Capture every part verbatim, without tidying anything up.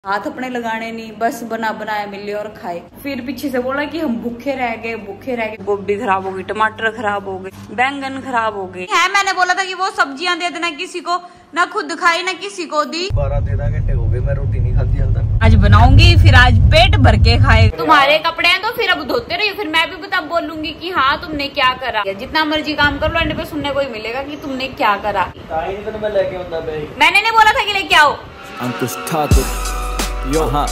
हाथ अपने लगाने नहीं, बस बना बनाया मिले और खाए। फिर पीछे से बोला कि हम भूखे रह गए भूखे रह गए। गोभी खराब हो गई, टमाटर खराब हो गए, बैंगन खराब हो गए है। मैंने बोला था कि वो सब्जियां दे देना किसी को, ना खुद खाई ना किसी को दी। बारह तेरह घंटे हो गए मैं रोटी नहीं खाती अंदर। आज बनाऊंगी फिर आज पेट भर के खाए। तुम्हारे कपड़े हैं तो फिर अब धोते रहिए, फिर मैं भी बता बोलूंगी कि हाँ तुमने क्या करा। जितना मर्जी काम कर लो, एंड पे सुनने को ही मिलेगा कि तुमने क्या करा। तो मैं लेके आऊंगा बैग। मैंने नहीं बोला था कि लेके आओ। अंकुश ठाकुर यो हाँ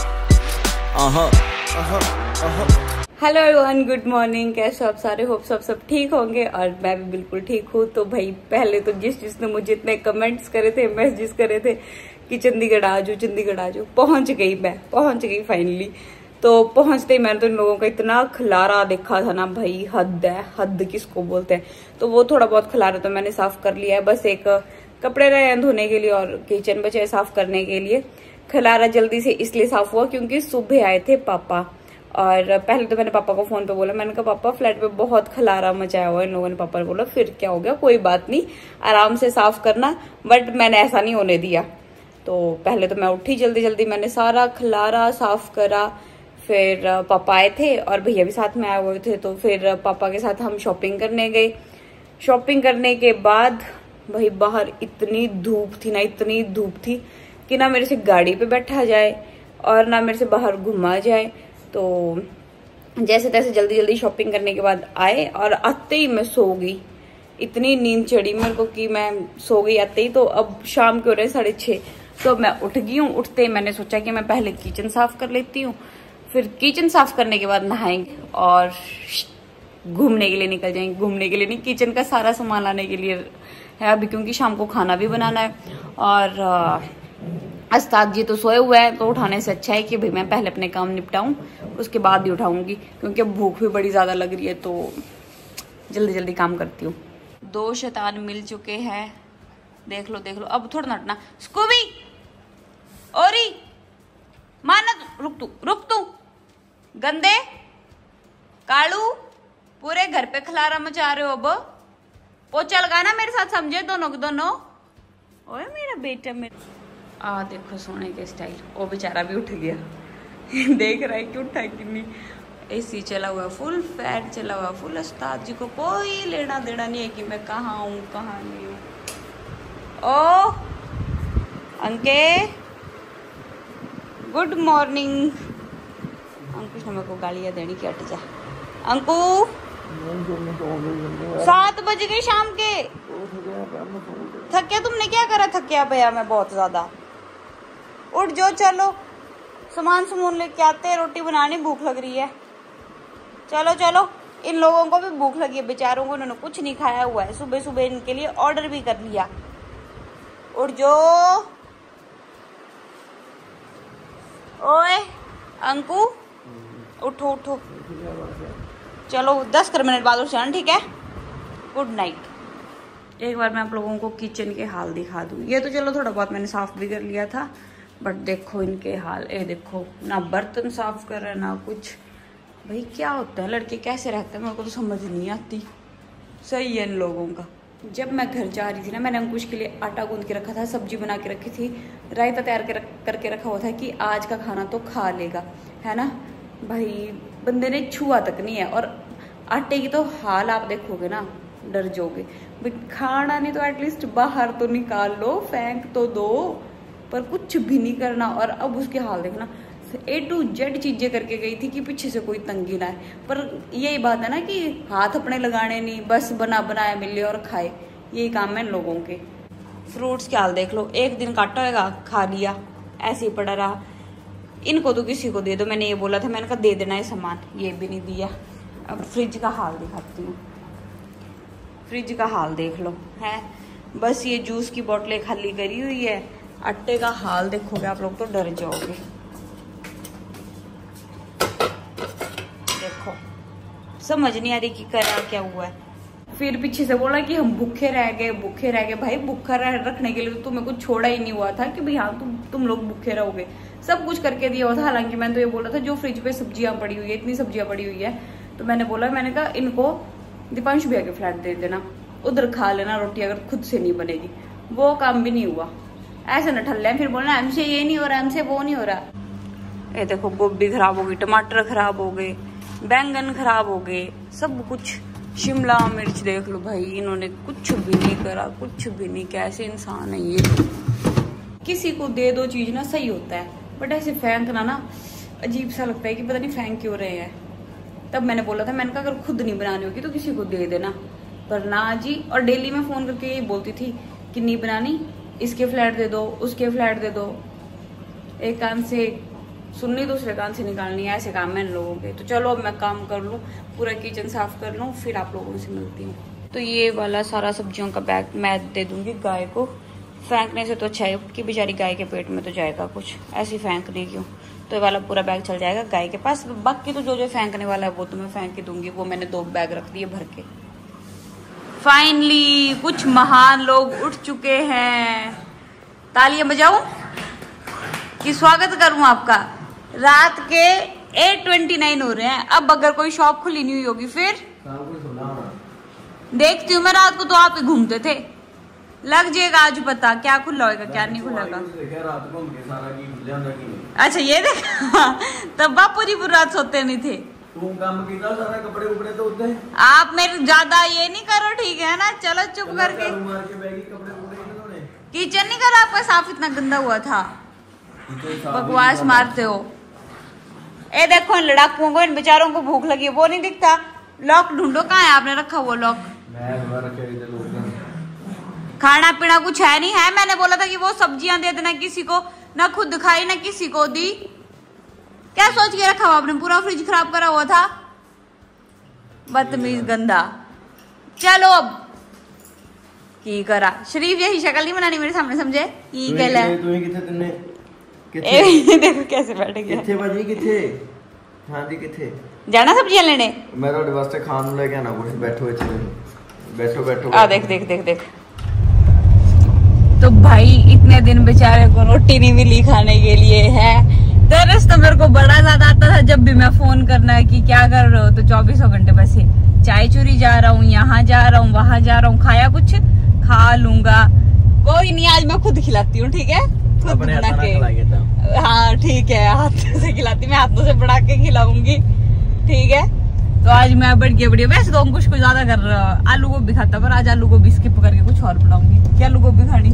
हेलो एवरीवन, गुड मॉर्निंग। कैसे आप सारे? होप सब सब ठीक होंगे और मैं भी बिल्कुल ठीक हूँ। तो भाई पहले तो जिस जिसने मुझे इतने कमेंट्स करे थे, मैसेजेस करे थे कि चंडीगढ़ आ जाओ चंडीगढ़ आ जाओ, पहुंच गई मैं पहुंच गई फाइनली। तो पहुंचते ही मैंने तो इन लोगों का इतना खलारा देखा था ना भाई, हद है, हद किसको बोलते हैं। तो वो थोड़ा बहुत खलारा तो मैंने साफ कर लिया है, बस एक कपड़े रहे धोने के लिए और किचन बचे साफ करने के लिए। खलारा जल्दी से इसलिए साफ हुआ क्योंकि सुबह आए थे पापा, और पहले तो मैंने पापा को फोन पे बोला, मैंने कहा पापा फ्लैट पे बहुत खलारा मचाया हुआ है। इन लोगों ने पापा ने बोला फिर क्या हो गया, कोई बात नहीं आराम से साफ करना, बट मैंने ऐसा नहीं होने दिया। तो पहले तो मैं उठी जल्दी जल्दी, मैंने सारा खलारा साफ करा। फिर पापा आए थे और भैया भी साथ में आए हुए थे, तो फिर पापा के साथ हम शॉपिंग करने गए। शॉपिंग करने के बाद भाई बाहर इतनी धूप थी ना, इतनी धूप थी कि ना मेरे से गाड़ी पे बैठा जाए और ना मेरे से बाहर घुमा जाए। तो जैसे तैसे जल्दी जल्दी शॉपिंग करने के बाद आए और आते ही मैं सो गई। इतनी नींद चढ़ी मेरे को कि मैं सो गई आते ही। तो अब शाम के हो रहे साढ़े छः, तो मैं उठ गई हूँ। उठते ही मैंने सोचा कि मैं पहले किचन साफ कर लेती हूँ, फिर किचन साफ करने के बाद नहाएंगे और घूमने के लिए निकल जाएंगे। घूमने के लिए नहीं, किचन का सारा सामान लाने के लिए है अभी, क्योंकि शाम को खाना भी बनाना है। और अस्ताद जी तो सोए हुए हैं, तो उठाने से अच्छा है कि भाई मैं पहले अपने काम निपटाऊं, उसके बाद ही उठाऊंगी, क्योंकि अब भूख भी बड़ी ज्यादा लग रही है। तो जल्दी जल्दी काम करती हूँ। दो शैतान मिल चुके हैं, देख लो देख लो। अब थोड़ा नटना। स्कूबी ओरी मानत, रुक तू रुक तू गंदे कालू, पूरे घर पे खलारा मचा रहे हो। अब पोचा लगाना मेरे साथ, समझे दोनों के दोनों। ओए मेरा बेटा, मेरा आ देखो सोने के स्टाइल। वो बेचारा भी उठ गया देख रहा है कि उठा कि नहीं। एसी चला हुआ, फुल फैट चला हुआ, फुल। उस्ताद जी को कोई लेना देना नहीं है कि मैं कहाँ हूँ कहाँ नहीं हूँ। ओ अंके गुड मॉर्निंग। अंकुश ने मेरे को गालियाँ देनी कि हट जा। अंकु सात बज गए शाम के। थकिया तुमने क्या करा? थकिया भैया मैं बहुत ज्यादा। उठ जो, चलो सामान सामान लेके आते हैं, रोटी बनानी, भूख लग रही है। चलो चलो, इन लोगों को भी भूख लगी है बेचारों को, इन्होंने कुछ नहीं खाया हुआ है। सुबह सुबह इनके लिए ऑर्डर भी कर लिया। उठ जो। ओए अंकु उठो उठो, चलो दस कर मिनट बाद उठ जाना, ठीक है? Good night. एक बार मैं आप लोगों को किचन के हाल दिखा दूँ। ये तो चलो थोड़ा बहुत मैंने साफ भी कर लिया था, बट देखो इनके हाल। ए देखो, ना बर्तन साफ कर रहे ना कुछ। भाई क्या होता है, लड़के कैसे रहते हैं मेरे को तो समझ नहीं आती। सही है इन लोगों का। जब मैं घर जा रही थी ना, मैंने अंकुश के लिए आटा गूंद के रखा था, सब्जी बना के रखी थी, रायता तैयार के रख, करके रखा हुआ था कि आज का खाना तो खा लेगा, है ना। भाई बंदे ने छुआ तक नहीं है। और आटे की तो हाल आप देखोगे ना, डर जाओगे। भाई खाना नहीं तो एटलीस्ट बाहर तो निकाल लो, फेंक तो दो, पर कुछ भी नहीं करना। और अब उसके हाल देखना, ए टू जेड चीजें करके गई थी कि पीछे से कोई तंगी ना है। पर यही बात है ना कि हाथ अपने लगाने नहीं, बस बना बनाया मिले और खाए, यही काम है इन लोगों के। फ्रूट्स के हाल देख लो, एक दिन काटा होगा, खा लिया, ऐसे ही पड़ा रहा। इनको तो किसी को दे दो, मैंने ये बोला था, मैंने कहा दे देना है सामान, ये भी नहीं दिया। अब फ्रिज का हाल दिखाती हूँ। फ्रिज का हाल देख लो, है बस ये जूस की बोतलें खाली करी हुई है। आटे का हाल देखोगे आप लोग तो डर जाओगे। देखो समझ नहीं आ रही कि करा क्या हुआ है। फिर पीछे से बोला कि हम भूखे रह गए भूखे रह गए। भाई भूखा रखने के लिए तो तुम्हें कुछ छोड़ा ही नहीं हुआ था कि भाई हाँ तुम तुम लोग भूखे रहोगे। सब कुछ करके दिया हुआ था। हालांकि मैंने तो ये बोला था जो फ्रिज पे सब्जियां पड़ी हुई है, इतनी सब्जियां पड़ी हुई है, तो मैंने बोला, मैंने कहा इनको दीपांशु भैया के फ्लैट दे देना, उधर खा लेना रोटी अगर खुद से नहीं बनेगी। वो काम भी नहीं हुआ। ऐसे न ठल्ले फिर बोलना हमसे ये नहीं हो रहा, हमसे वो नहीं हो रहा। ये देखो गोभी खराब हो गई, टमाटर खराब हो गए, बैंगन खराब हो गए, सब कुछ। शिमला मिर्च देख लो भाई, इन्होंने कुछ भी नहीं करा, कुछ भी नहीं। कैसे इंसान है ये। किसी को दे दो चीज ना सही होता है, बट ऐसे फेंकना ना अजीब सा लगता है कि पता नहीं फेंक क्यों रहे हैं। तब मैंने बोला था, मैंने कहा अगर खुद नहीं बनानी होगी तो किसी को दे देना, पर ना जी। और डेली मैं फोन करके यही बोलती थी कि नहीं बनानी, इसके फ्लैट दे दो, उसके फ्लैट दे दो। एक कान से सुननी, दूसरे कान से निकालनी, ऐसे काम है इन लोगों के। तो चलो अब मैं काम कर लूँ, पूरा किचन साफ कर लूँ, फिर आप लोगों से मिलती हूँ। तो ये वाला सारा सब्जियों का बैग मैं दे दूंगी गाय को। फेंकने से तो अच्छा है कि बेचारी गाय के पेट में तो जाएगा कुछ, ऐसे फेंक दी क्यों। तो ये वाला पूरा बैग चल जाएगा गाय के पास। बाकी तो जो जो फेंकने वाला है वो तो मैं फेंक के दूंगी। वो मैंने दो बैग रख दिए भर के। फाइनली कुछ महान लोग उठ चुके हैं। तालियां बजाऊं कि स्वागत करूं आपका। रात के एट ट्वेंटी नाइन हो रहे हैं। अब अगर कोई शॉप खुली नहीं हुई होगी फिर देखती हूँ मैं। रात को तो आप ही घूमते थे, लग जाएगा आज पता क्या खुला होगा क्या नहीं खुलेगा। अच्छा ये देखा तब बापू जी पूरी रात सोते नहीं थे। तुम काम किया सारा, कपड़े उपड़े तो होते हैं। आप मेरे ज्यादा ये नहीं करो, ठीक है ना। चलो चुप करके। किचन नहीं करा आपका साफ, इतना गंदा हुआ था। बकवास मारते हो। ए देखो इन लड़ाकुओं को, इन बेचारों को भूख लगी है, वो नहीं दिखता। लॉक ढूंढो, कहाँ है आपने रखा हुआ लॉक। खाना पीना कुछ है नहीं है। मैंने बोला था कि वो सब्जियां दे देना किसी को, ना खुद खाई ना किसी को दी। क्या सोच के रखा हुआ आपने, पूरा फ्रिज खराब करा हुआ था। बदतमीज गंदा। चलो अब की करा। शरीफ यही शक्ल नहीं बनानी मेरे सामने, समझे। की कहला है देखो कैसे बैठ गया। किथे भाजी किथे? हां जी किथे जाना सब्जियां लेने? मैं ਤੁਹਾਡੇ ਵਾਸਤੇ ਖਾਣ ਨੂੰ ਲੈ ਕੇ ਆਣਾ ਕੁਝ। बैठो ਇੱਥੇ, बैठो बैठो। आ देख देख देख देख। तो भाई इतने दिन बेचारे को रोटी नहीं मिली खाने के लिए है। तरस तो मेरे को बड़ा ज्यादा आता था जब भी मैं फोन करना है कि क्या कर रहे हो, तो चौबीसों घंटे बस ये चाय चूरी जा रहा हूँ, यहाँ जा रहा हूँ, वहां जा रहा हूँ, खाया कुछ खा लूंगा। कोई नहीं, आज मैं खुद खिलाती हूँ, ठीक है। खुद बना के। हाँ ठीक है, हाथों से खिलाती, मैं हाथों से बना के खिलाऊंगी, ठीक है। तो आज मैं बढ़िया बढ़िया। वैसे तो अंकुश को ज्यादा कर रहा, आलू गोभी खाता, पर आज आलू गोभी स्किप करके कुछ और बनाऊंगी। क्या आलू गोभी खानी?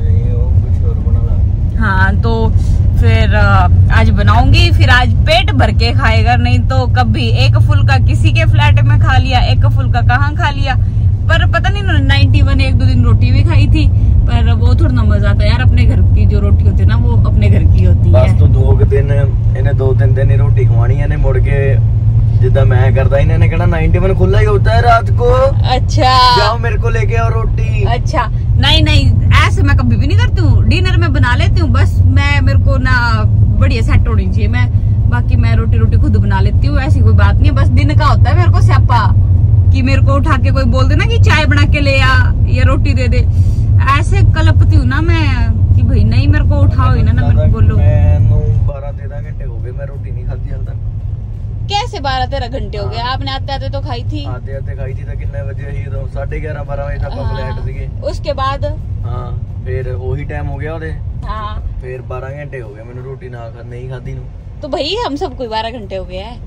हाँ तो फिर आज बनाऊंगी, फिर आज पेट भर के खाएगा। नहीं तो कभी एक फुल्का किसी के फ्लैट में खा लिया, एक फुल्का कहाँ खा लिया। पर पता नहीं नाइन्टी वन एक दो दिन रोटी भी खाई थी, पर वो थोड़ा ना मजा आता यार। अपने घर की जो रोटी होती है ना, वो अपने घर की होती है। बस तो दो दिन इन्हें दो तीन दिन ही रोटी खवानी है, मुड़ के जिदा मैं करता इन्होंने कहना नाइन्टी वन खुला ही होता है रात को। अच्छा जाओ मेरे को लेके आओ रोटी। अच्छा नहीं नहीं, ऐसे मैं कभी भी नहीं करती हूँ। डिनर में बना लेती हूँ, बस मैं मेरे को ना बढ़िया सेट होनी चाहिए। मैं बाकी मैं रोटी रोटी खुद बना लेती हूँ, ऐसी कोई बात नहीं है। बस दिन का होता है मेरे को स्यापा कि मेरे को उठा के कोई बोल देना कि चाय बना के ले आ या रोटी दे दे। ऐसे कलपती हूँ ना मैं कि भाई नहीं मेरे को उठाओ ही ना, ना मेरे को बोलो। बारह तेरह घंटे हो गए मैं रोटी नहीं खाती हाल तक। कैसे बारह तेरह घंटे हो गए? आपने आते आते तो खाई थी। आते आते खाई थी तो कितने बजे ही तो साढ़े ग्यारह बारह बजे तक फ्लैट सीगे। उसके बाद हाँ फिर वही टाइम हो गया ਉਹਦੇ। हाँ फिर बारह घंटे हो गए मैंने रोटी ना खा नहीं खाती नू। तो भाई हम सब कोई बारह घंटे हो गए हैं।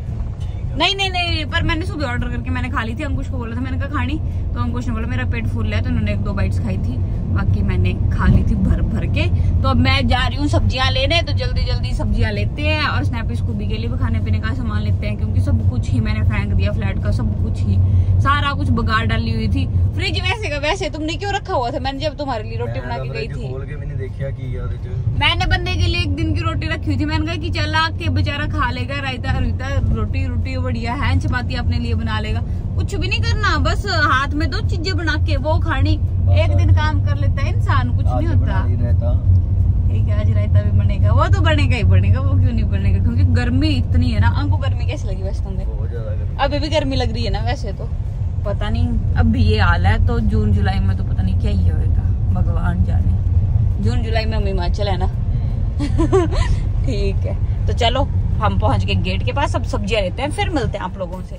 नहीं नहीं नहीं, पर मैंने सुबह ऑर्डर करके मैंने खा ली थी। अंकुश को बोला था, मैंने कहा खानी, तो अंकुश ने बोला मेरा पेट फुल है, तो उन्होंने एक दो बाइट्स खाई थी, बाकी मैंने खा ली थी भर भर के। तो अब मैं जा रही हूँ सब्जियां लेने, तो जल्दी जल्दी सब्जियां लेते हैं और स्नैपी स्कूबी के लिए भी खाने पीने का सामान लेते हैं, क्योंकि सब कुछ ही मैंने फेंक दिया फ्लैट का, सब कुछ ही सारा कुछ बगाड़ डाली हुई थी। फ्रिज वैसे का वैसे तुमने क्यों रखा हुआ था? मैंने जब तुम्हारे लिए रोटी बना के गई थी, खोल के भी नहीं देखा कि यार मैंने बंदे के लिए एक दिन की रोटी रखी हुई थी। मैंने कहा कि चला के बेचारा खा लेगा, रायता रुता रोटी रोटी बढ़िया है, चपाती अपने लिए बना लेगा। कुछ भी नहीं करना, बस हाथ में दो चीजें बना के वो खानी। एक दिन काम कर लेता है इंसान, कुछ नहीं होता। ठीक है आज रायता भी बनेगा, वो तो बनेगा ही बनेगा, वो क्यों नहीं बनेगा, क्योंकि गर्मी इतनी है ना। अंको गर्मी कैसी लगी वैसे तुम्हें? अभी भी गर्मी लग रही है ना? वैसे तो पता नहीं, अब भी ये हाल है तो जून जुलाई में तो पता नहीं क्या ही होगा, भगवान जाने। जून जुलाई में हम हिमाचल है ना। ठीक है तो चलो हम पहुंच गए गेट के पास, अब सब्जियां लेते हैं, फिर मिलते हैं आप लोगों से।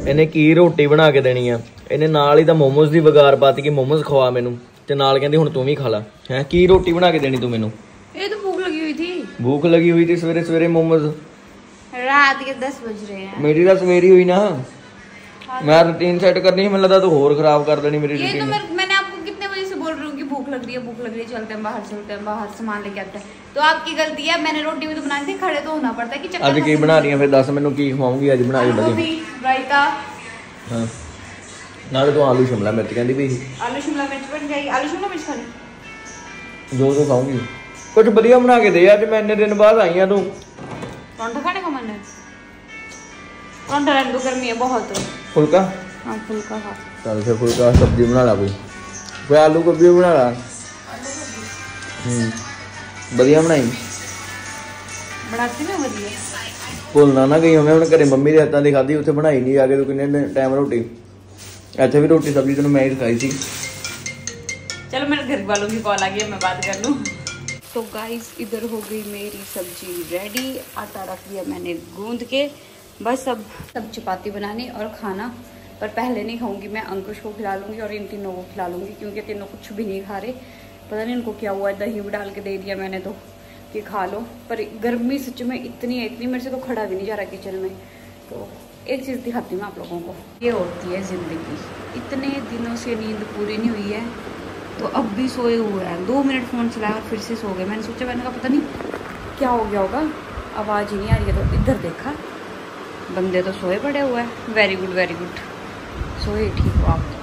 ਇਹਨੇ ਕੀ ਰੋਟੀ ਬਣਾ ਕੇ ਦੇਣੀ ਆ, ਇਹਨੇ ਨਾਲ ਹੀ ਤਾਂ ਮੋਮੋਸ ਦੀ ਵਗਾਰ ਪਾਤੀ ਕਿ ਮੋਮੋਸ ਖਵਾ ਮੈਨੂੰ, ਤੇ ਨਾਲ ਕਹਿੰਦੀ ਹੁਣ ਤੂੰ ਵੀ ਖਾ ਲਾ। ਹੈ ਕੀ ਰੋਟੀ ਬਣਾ ਕੇ ਦੇਣੀ ਤੂੰ ਮੈਨੂੰ? ये तो भूख लगी हुई थी। भूख लगी हुई थी सवेरे सवेरे मोमोज? रात के दस बज रहे हैं। मेरी तो सवेरी हुई ना, मैं रूटीन सेट करनी, मुझे लगा तो और खराब कर देनी मेरी ये तो रूटीन। मैं, मैंने आपको कितने बजे से बोल रही हूँ कि भूख लग रही है, भूख लग रही है, चलते हैं बाहर, चलते हैं बाहर, सामान लेके आते हैं। तो आपकी गलती है, मैंने रोटी भी तो बनाई थी, खड़े तो होना पड़ता है कि चक्कर। आज की बना रही है फिर दस मैनू की खवाऊंगी आज बना के बड़ी रायता। हां नाले तो आलू शिमला मिर्च कहंदी भी आलू शिमला मिर्च बन जाएगी। आलू शिमला मिर्च खानी जो तो खाऊंगी, कुछ बढ़िया बना के दे यार, मैं इतने दिन बाद आई हूं। तू परांठा खाने का मन है? परांठा रहने दो, गर्मी है बहुत। फुल्का? हाँ फुल्का खा। चल फिर फुल्का सब्जी बना ला, कोई कोई आलू गोभी बना ला। हम्म बढ़िया बनाई, बनाती ना बढ़िया। भुलना ना गई हमें, घरे मम्मी के हत्थों की खाधी, उत्थे बनाई नहीं आके। तू किन्ने टाइम रोटी, इत्थे भी रोटी सब्जी तेन मैं ही खाई थी। चलो मेरे घर वालों की कॉल आ गई है, मैं बात कर लूँ। तो गाइस इधर हो गई मेरी सब्जी रेडी, आटा रख दिया मैंने गूंद के, बस अब सब चपाती बनानी और खाना। पर पहले नहीं खाऊंगी मैं, अंकुश को खिला लूंगी और इन तीनों को खिला लूंगी, क्योंकि तीनों कुछ भी नहीं खा रहे। पता नहीं इनको क्या हुआ है, दही भी डाल के दे दिया मैंने तो कि खा लो। पर गर्मी सच में इतनी है, इतनी मेरे से तो खड़ा भी नहीं जा रहा किचन में। तो एक चीज़ दिखाती हूँ आप लोगों को, ये होती है ज़िंदगी। इतने दिनों से नींद पूरी नहीं हुई है, तो अब भी सोए हुए हैं। दो मिनट फ़ोन चलाया और फिर से सो गए। मैंने सोचा, मैंने कहा पता नहीं क्या हो गया होगा, आवाज़ ही नहीं आ रही है। तो इधर देखा, बंदे तो सोए पड़े हुए हैं। वेरी गुड वेरी गुड, सोए ठीक हो आप।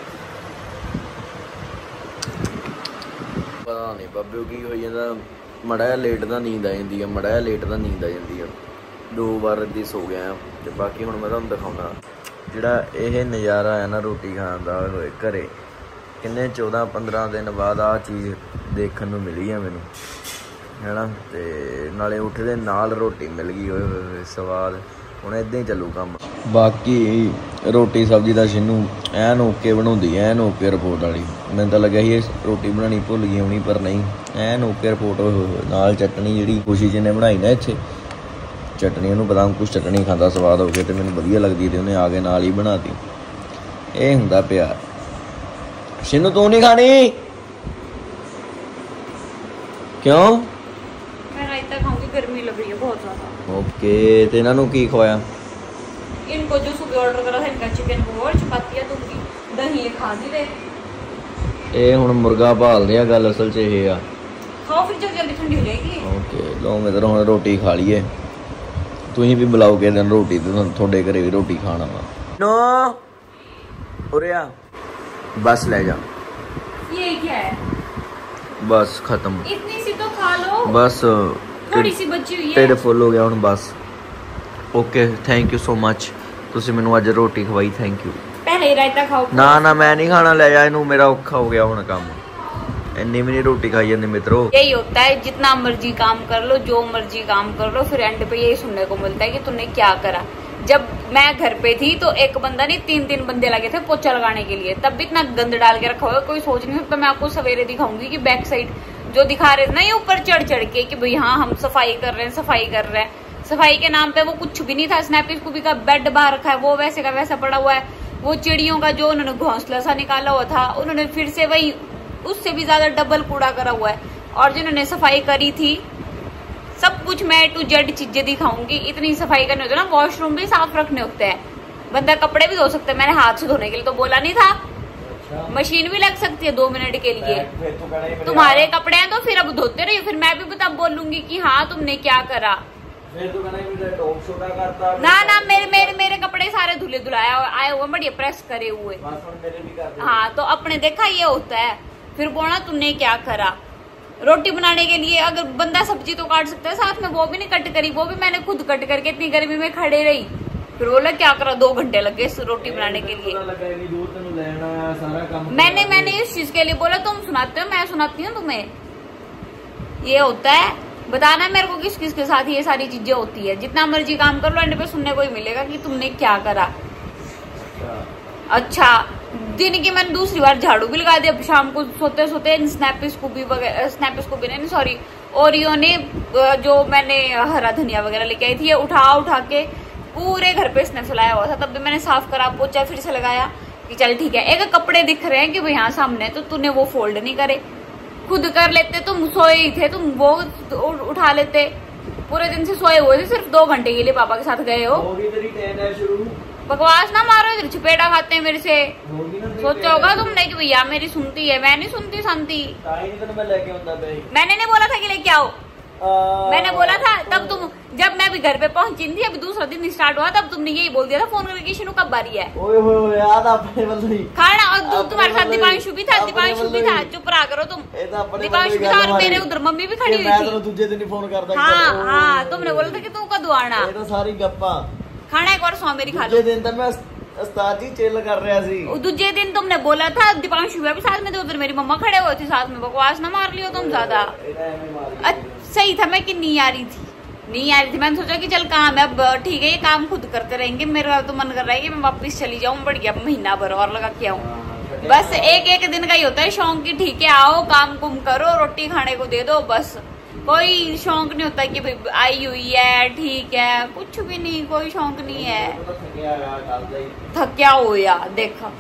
पता नहीं बाबे की हो जाता, मड़ा लेट का नींद आ जाती है, मड़ा लेट का नींद आ जाती है। दो बार अद्धी सो गया। तो बाकी हुण मैं तुहानूं दिखाउंदा जिहड़ा ये नज़ारा है ना रोटी खाण दा होए घरे, किन्ने चौदह पंद्रह दिन बाद आ चीज़ देखने को मिली है मैनू, है ना। ते नाले उठदे नाल रोटी मिल गई, होए स्वाद। हुण इदां ही चलू काम। बाकी रोटी सब्जी का शिनू ऐन ओके बनाउंदी, ऐन ओके रिपोर्ट वाली। मैनूं तां लग्गिया ही रोटी बनानी भुल गई होनी, पर नहीं, ऐन ओके रिपोर्ट। नाल चटनी जिहड़ी खुशी जी ने बनाई ना इत्थे, चटनी उहनूं बदाम कुछ चटनी खांदा स्वाद हो गया, तो मैनूं वधिया लगदी, ते उहने आ के नाल ही बनाती। ये हुंदा प्यार। शिनू तू नहीं खानी क्यों? मैं रायता खाऊंगी, गर्मी लग रही है बहुत ज्यादा। ओके, ते इन्हां नूं की खवाया? इनको जो सुबह ऑर्डर करा था, इनका चिकन को और चपातियां दूंगी, दही खा दी रे। ए हुण मुर्गा भाल रहा, गल असल च ये आ। खाओ फिर जल्दी जल्दी ठंडी हो जाएगी। ओके लो मित्र, हुण रोटी खा लीए। तुसीं भी बुलाओ के दिन रोटी, ते तुहाडे घरे भी रोटी खाना वा। नो उरे आ, बस ले जा। ये क्या है? बस खत्म। इतनी सी तो खा लो, बस थोड़ी सी बची हुई है। ढिड फुल हो गया हुण बस। Okay thank you so much, तुसीं मैनूं अज रोटी खवाई, थैंक यू। पहले ही रायता खाओ। ना ना मैं नहीं खाना, ले जा इनू, मेरा औखा हो गया हुण काम। इन्नी भी नहीं रोटी खाई जाती मित्रों। यही होता है, जितना मर्जी काम कर लो, जो मर्जी काम कर लो, फिर एंड पे यही सुनने को मिलता है कि तूने क्या करा। जब मैं घर पे थी तो एक बंदा नहीं, तीन तीन बंदे लगे थे पोछा लगाने के लिए, तब भी इतना गंद डाल के रखा हुआ, कोई सोच नहीं सकता। मैं आपको सवेरे दिखाऊंगी कि बैक साइड जो दिखा रहे थे ना, ये ऊपर चढ़ चढ़ के कि भाई हाँ हम सफाई कर रहे हैं, सफाई कर रहे हैं। सफाई के नाम पे वो कुछ भी नहीं था। स्नैपी स्कूबी का बेड बाहर रखा है, वो वैसे का वैसा पड़ा हुआ है। वो चिड़ियों का जो उन्होंने घोंसला सा निकाला हुआ था, उन्होंने फिर से वही उससे भी ज्यादा डबल कूड़ा करा हुआ है। और जिन्होंने सफाई करी थी, सब कुछ मैं टू जेड चीजें दिखाऊंगी। इतनी सफाई करनी होती है ना, वॉशरूम भी साफ रखने होते हैं, बंदा कपड़े भी धो सकता है। मैंने हाथ से धोने के लिए तो बोला नहीं था। अच्छा। मशीन भी लग सकती है दो मिनट के लिए। तो तुम्हारे कपड़े हैं तो फिर अब धोते रहिए, फिर मैं भी बता बोलूंगी कि हाँ तुमने क्या करा। फिर तो टॉप छोटा करता ना ना, मेरे मेरे मेरे कपड़े सारे धुले धुलाया आए हुए, बढ़िया प्रेस करे हुए। हाँ तो अपने देखा ये होता है, फिर बोलना तुमने क्या करा। रोटी बनाने के लिए अगर बंदा सब्जी तो काट सकता है, साथ में वो भी नहीं कट करी, वो भी मैंने खुद कट करके इतनी गर्मी में खड़े रही। फिर बोला क्या करा, दो घंटे लगे इस रोटी बनाने के लिए। मैंने मैंने इस चीज के लिए बोला, तुम सुनाते हो मैं सुनाती हूँ तुम्हें। ये होता है, बताना मेरे को किस किस के साथ ये सारी चीजें होती है। जितना मर्जी काम कर लो, एंड पे सुनने को ही मिलेगा कि तुमने क्या करा। अच्छा दिन की मैंने दूसरी बार झाड़ू भी लगा दिया। शाम को सोते सोते स्नैपी स्कूबी वगैरह, स्नैपी स्कूबी नहीं सॉरी ओरियो ने जो मैंने हरा धनिया वगैरह लेके आई थी, ये उठा उठा के पूरे घर पे इसने फैलाया हुआ था। तब भी मैंने साफ करा, पोछा फिर से लगाया कि चल ठीक है। एक कपड़े दिख रहे हैं कि भाई यहाँ सामने, तो तूने वो फोल्ड नहीं करे, खुद कर लेते। तुम सोए ही थे, तुम वो उठा लेते। पूरे दिन से सोए हुए थे, सिर्फ दो घंटे के लिए पापा के साथ गए हो। बकवास ना मारो, इधर चपेटा खाते हैं मेरे से। सोचा होगा तुमने कि भैया मेरी सुनती है, मैं नहीं सुनती शांति। मैंने नहीं बोला था कि लेके आओ, मैंने बोला था तब तुम, जब मैं भी घर पे पहुंची थी, अभी दूसरा दिन स्टार्ट हुआ, तब तुमने यही बोल दिया था फोन करके शिनू कब बारी है। ओए होए याद आपने खाना। और तुम्हारे साथ दीपांशु भी था, दीपांशु भी था। चुप रहा करो तुम। दीपांशु भी था और मेरे उधर मम्मी भी खड़ी हुई थी। दूसरे दिन फोन करता। हाँ हाँ, तुमने बोला था कि तू कदू आना। सारी गप्पा। खाना एक बार सौ मेरी खा लो। दिन मैं उस्ताद जी चिल कर रहा सी। दूसरे दिन तुमने बोला था दीपांशु भी साथ में थे, उधर मेरी मम्मा खड़े हुए थे साथ में। बकवास ना मार लियो तुम ज्यादा। सही था मैं कि नहीं आ रही थी, नहीं आ रही थी। मैंने सोचा कि चल काम है, अब ठीक है ये काम खुद करते रहेंगे। मेरा तो मन कर रहा है कि मैं वापस चली जाऊं, बढ़िया महीना भर और लगा के आऊं। बस एक एक दिन का ही होता है शौक की, ठीक है आओ काम कुम करो, रोटी खाने को दे दो, बस। कोई शौक नहीं होता कि भाई आई हुई है ठीक है, कुछ भी नहीं, कोई शौक नहीं है। थक्या हो यार, देखा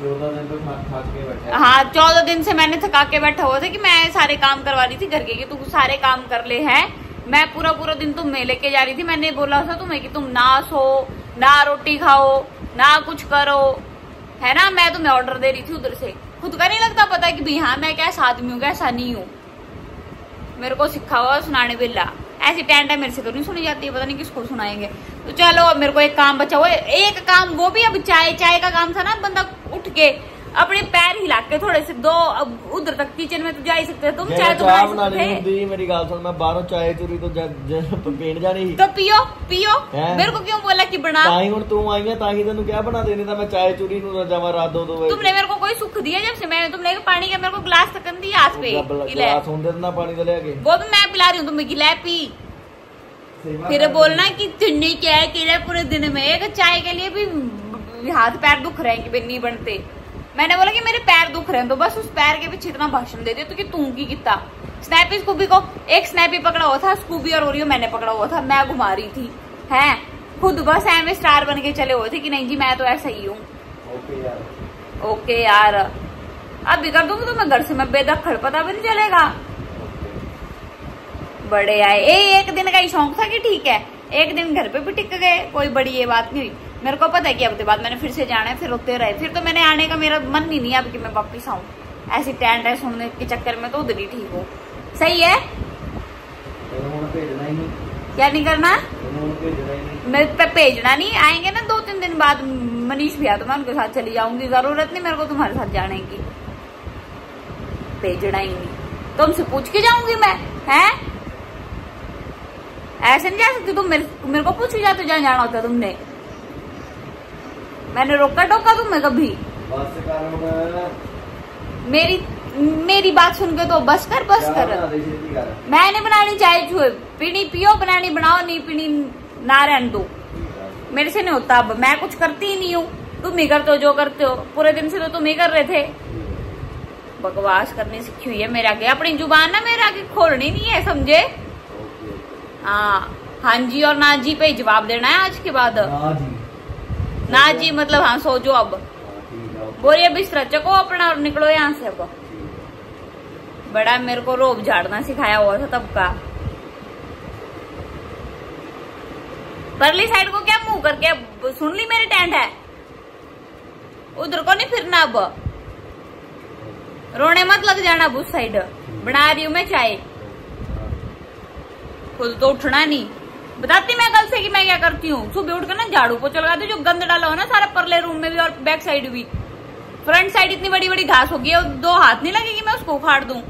हाँ चौदह दिन से मैंने थका के बैठा हुआ था कि मैं सारे काम करवा रही थी घर के, कि तू सारे काम कर ले है। मैं पूरा पूरा दिन तुम्हें लेके जा रही थी। मैंने बोला था तुम्हें कि तुम ना सो ना रोटी खाओ ना कुछ करो, है ना। मैं तुम्हें ऑर्डर दे रही थी उधर से, खुद का नहीं लगता पता कि भाई हाँ मैं कैसा आदमी हूँ कैसा नहीं हूँ। मेरे को सिखा हुआ सुनाने बिल्ला, ऐसी टेंट है मेरे से तो नहीं सुनी जाती है, पता नहीं किसको सुनाएंगे। तो चलो अब मेरे को एक काम बचा हुआ, एक काम वो भी अब चाय चाय का काम था ना। बंदा उठ के अपने पैर हिला के थोड़े से दो, अब उधर तक किचन में तो जा ही सकते तुम, चाय तो बना सकते थे। मेरी गाल सुन, मैं बाहरों चाय चूरी तो पीण जानी तो पियो पियो। मेरे को क्यों बोला कि बना, हुण तू आई है ताही तेन क्या बना देने था। मैं चाय चूरी नूं जावा रात दो दो बजे। तुमने मेरे को कोई सुख दिया जब से मैं, तुमने पानी का मेरे को गिलास तक दिया हाथ पे, गिलास देना पानी तो लेके, वो भी मैं पिला रही हूँ तुम्हें, गिला पी। फिर बोलना कि तुमने क्या किया पूरे दिन में, एक चाय के लिए भी हाथ पैर दुख रहे हैं कि नहीं बनते। मैंने बोला कि मेरे पैर दुख रहे हैं, तो बस उस पैर के पीछे इतना भाषण दे दिया तो कि तू की कितना। स्नैपी स्कूबी को एक स्नैपी पकड़ा हुआ था, स्कूबी और ओरियो मैंने पकड़ा हुआ था, मैं घुमा रही थी है खुद। बस एम स्टार बन के चले हुए थे कि नहीं जी मैं तो ऐसा ही हूँ। ओके यार, ओके यार अब भी कर दूंगी तो मैं घर से मैं बेदखल, पता भी नहीं चलेगा। बड़े आए ए, एक दिन का ही शौक था कि ठीक है एक दिन घर पे भी टिक गए, कोई बड़ी ये बात नहीं हुई। मेरे को पता है कि अब के बाद मैंने फिर से जाना है, फिर होते रहे, फिर तो मैंने आने का मेरा मन ही नहीं है अब कि मैं वापिस आऊँ। ऐसी टेंट है सुनने के चक्कर में तो उधर ही ठीक हो। सही है, क्या नहीं करना, मैं पे भेजना नहीं। आएंगे ना दो तीन दिन बाद मनीष भैया, तो मैं उनके साथ चली जाऊंगी। जरूरत नहीं मेरे को तुम्हारे साथ जाने की, भेजना ही नहीं। तुमसे पूछ के जाऊंगी मैं, है ऐसे नहीं जा सकती तुम। मेरे, मेरे को पूछ के जाते जहाँ जाना होता तुमने। मैंने रोका टोका तुम्हें कभी? मेरी मेरी बात सुन के तो बस कर बस कर। मैं नहीं बनानी चाय छुए, पीनी पियो, बनानी बनाओ, नहीं पीनी ना रहने दो। मेरे से नहीं होता, अब मैं कुछ करती ही नहीं हूँ, तुम ही करते हो जो करते हो। पूरे दिन से तो तुम ही कर रहे थे, बकवास करनी सीखी हुई है मेरे आगे। अपनी जुबान ना मेरे आगे खोलनी नहीं है, समझे। हाँ हाँ जी और ना जी पे जवाब देना है आज के बाद। ना जी मतलब हाँ सो जो। अब बोरिए बिस्तर चको अपना और निकलो यहाँ से। अब बड़ा मेरे को रोब झाड़ना सिखाया हुआ था तब का। परली साइड को क्या मुंह करके सुन ली मेरी टेंट है, उधर को नहीं फिरना। अब रोने मत लग जाना। अब उस साइड बना रही हूँ मैं चाय, खुद तो उठना नहीं। बताती मैं कल से कि मैं क्या करती हूँ। सुबह उठ कर ना झाड़ू पोछा लगाती हूँ, जो गंद डाला हो ना सारा परले रूम में भी और बैक साइड भी। फ्रंट साइड इतनी बड़ी बड़ी घास होगी, दो हाथ नहीं लगेगी मैं उसको उखाड़ दूं।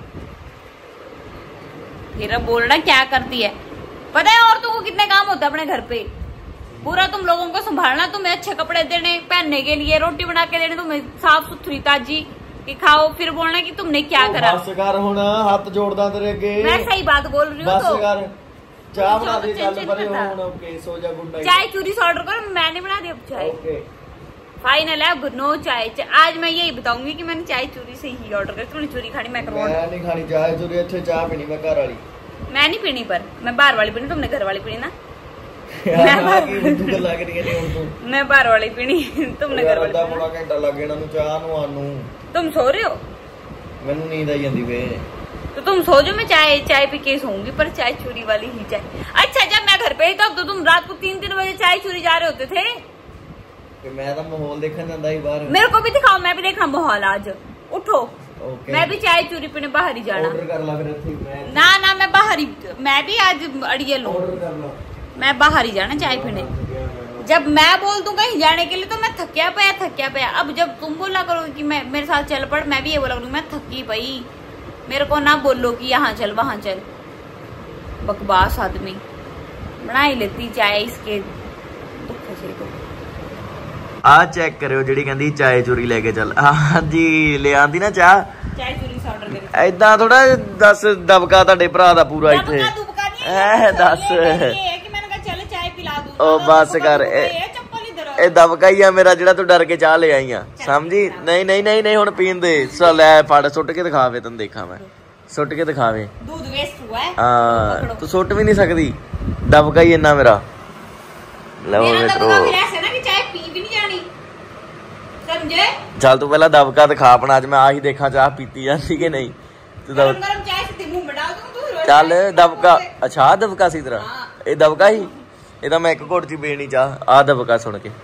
फिर बोलना क्या करती है। पता है औरतों को कितने काम होते हैं अपने घर पे। पूरा तुम लोगों को संभालना, तुम्हें अच्छे कपड़े देने पहनने के लिए, रोटी बना के देने, तुम्हें साफ सुथरी ताजी कि खाओ। फिर बोलना कि तुमने क्या करा। होना हाथ जोड़दा तेरे अगे, मैं सही बात बोल रही हूँ। तो चाय बना दे, चल परे हो। ओके सो जा, गुड नाइट। चाय चूरी से ऑर्डर करो, मैंने बना दी अब चाय। ओके फाइनल है, अब नो चाय। आज मैं यही बताऊंगी कि मैंने चाय चूरी से ही ऑर्डर करी। तुमने चूरी खानी, मैं करूँ। मैं नहीं खानी चाय चूरी, अच्छे चाय पीनी मैं घर वाली। मैं नहीं पीनी, पर मैं बाहर वाली पीनी, तुमने घर वाली पीनी ना। मैं बाहर वाली पीनी, तुमने घर वाली पौना घंटा लग गया चाह नू आनू। तुम सो रहे हो? मैनू नींद आई जाती वे। तो तुम सो जो, मैं चाय चाय पी के सोऊंगी, पर चाय चूरी वाली ही चाय। अच्छा जब मैं घर पे ही तब तो तुम रात को तीन तीन बजे चाय चूरी जा रहे होते थे। मैं तो माहौल देखने जाता ही बाहर। मेरे को भी दिखाओ, मैं भी देखा माहौल आज। उठो okay. मैं भी चाय चूरी पीने बाहर ही जाना। ऑर्डर कर ला फिर मैं... ना ना मैं बाहर ही, मैं भी आज अड़ियल हूँ, मैं बाहर ही जाना चाय पीने। जब मैं बोल दूं कहीं जाने के लिए तो मैं थकिया पाया थकिया पाया। अब जब तुम बोला करो कि मैं मेरे साथ चल पड़, मैं भी ये बोला करूँ मैं थकी पई। मेरे को ना बोलो कि यहाँ चल वहां चल, बकवास आदमी। बना ही लेती चाय इसके दुख से। तो आ चेक करो जी कहती चाय चूरी लेके चल। हाँ जी ले आंदी ना चाह चाय चूरी सा ऑर्डर कर। ऐदा थोड़ा दस दबका तुहाडे भरा दा पूरा इत्थे दस ओ बस कर। ए दबका ही आ मेरा जेड़ा तू डर के चाह ले आई आ, समझी? नहीं नहीं नहीं नहीं हुण पीन दे। लै फड़ सुट के दिखावे, तैनूं देखा मैं सुट के दिखावे। दूध वेस्ट हुआ है। हां तू सुट भी नहीं सकदी, दबका ही इन्ना मेरा। लो मित्रो चल तू पहला दबका दिखा अपना, आज मैं आ ही देखा चाह पीती जाती कि नहीं। तू दब चल दबका। अच्छा आ दबका सी तरह ये दबका ही ਇਹਦਾ मैं एक घुट च पीनी चाह। आ दबका सुन के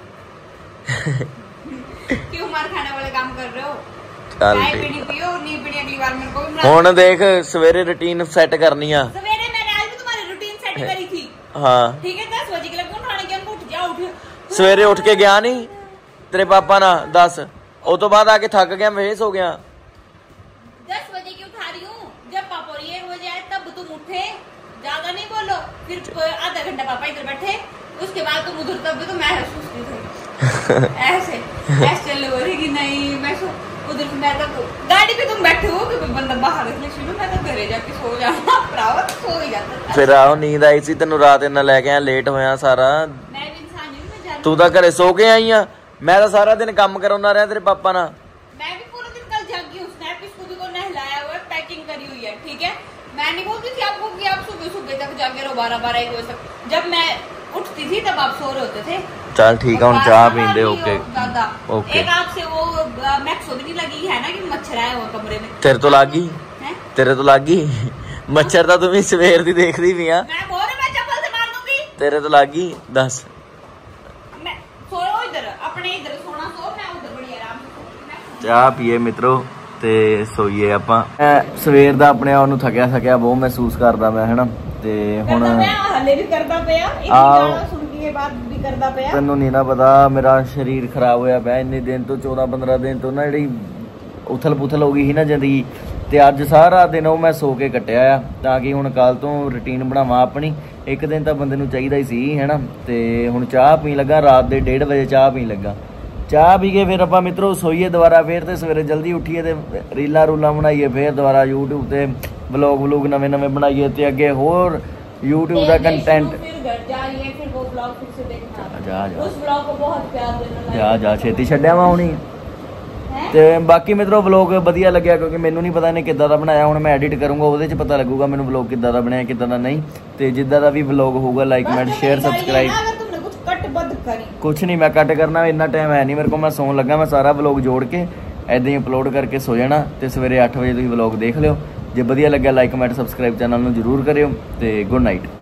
क्यों मार खाने वाले काम कर रहे हो? चल चाय पीनी पियो, नहीं पीनी अगली बार मेरे को भी बना। हुण देख सवेरे रूटीन सेट करनी आ। सवेरे मैंने आज भी तुम्हारी रूटीन सेट करी थी। हां ठीक है दस बजे के लगे उठाने के उठ जा उठ। सवेरे उठ के गया नहीं तेरे पापा ना दस, उस तो बाद आके थक गया बेहोश हो गया। दस बजे की उठा रही हूँ, जब पापा एक बजे आए तब तुम उठे। ज्यादा नहीं बोलो, फिर आधा घंटा पापा इधर बैठे, उसके बाद तुम उधर तब भी तो मैं सुस्ती थी। ऐसे ऐसे चल रही कि नहीं मैं सो उधर मैं तो गाड़ी पे तुम बैठे हो कि बंदा बाहर निकले शुरू, मैं तो घरे जाके सो जाऊँ भरावा तो सो ही जाता। फिर आओ नींद आई सी तेनू रात इन्ना लेके आया, लेट होया सारा। मैं भी इंसान हूं, तू तो घरे सो के आई आ, मैं तो सारा दिन काम कराउंदा रहा तेरे पापा ना। मैं भी पूरा दिन कल जागी हूँ, स्नैप इसको भी को नहलाया हुआ है, पैकिंग करी हुई है, ठीक है। मैं नहीं बोलती थी आपको कि आप सुबह सुबह तक जागे रहो बारह बारह एक बजे तक। जब मैं उठती थी तब आप सो रहे होते थे। चल ठीक है, चाह पींदे। Okay okay. एक आँख से वो मैक्सो भी नहीं लगी है ना कि मच्छर आया हुआ कमरे में? तेरे तो लागी, तेरे तो लागी मच्छर तो तुम सवेर दी देखदी भी आ। मैं बोल रही मैं चप्पल से मार दूंगी। तेरे तो लागी दस। मैं सोओ इधर, अपने इधर सोना सो, मैं उधर बड़ी आराम से। चाह पीए मित्रों ते सोईए आपां। सवेर दा अपने आप नूं थकिया थकिया बहुत महसूस करदा मैं, है ना। ते हुण हले भी करदा पिया, इतनी गाना सुन के बाद भी करदा पिया। तैनूं नहीं ना पता मेरा शरीर खराब होया पिया इन्ने दिन तो, चौदह पंद्रह दिन तो ना जिहड़ी उथल पुथल हो गई ही ना जिंदगी, ते अज सारा दिन वो मैं सो के कट्टिया आ, तां कि हुण कल तो रूटीन बनावां अपनी। एक दिन तो बंदे नूं चाहीदा ही सी, है ना। ते हुण चाह पीन लगा, रात दे डेढ़ बजे चाह पीन लगा। चाह पी के फिर आपां मित्रों सोईए दोबारा, फिर तो सवेरे जल्दी उठिए ते रीलां रूलां बनाइए, फिर दोबारा यूट्यूब ते व्लॉग व्लूग नवे नवे बनाइए, ते अगे होर यूट्यूब का कंटेंट। जा जा जा छेती छड्डिया वा हुणी। ते बाकी मित्रों व्लॉग वधिया लग्या, क्योंकि मैनूं नहीं पता इन्हें किद्दां दा बनाया। हुण मैं एडिट करूँगा, उहदे च पता लगूगा मैनूं व्लॉग किद्दां दा बनाया किद्दां दा नहीं। ते जिद्दां दा भी व्लॉग होऊगा लाइक कमेंट शेयर सब्सक्राइब। कुछ नहीं मैं कट करना, इन्ना टाइम है नहीं मेरे को। मैं सौन लगा, मैं सारा व्लॉग जोड़ के ऐदा ही अपलोड करके सो जाना। तो सवेरे अठ बजे तुसीं व्लॉग देख लियो। जे वधिया लग्या लाइक कमेंट सब्सक्राइब चैनल नूं जरूर करियो। ते गुड नाइट।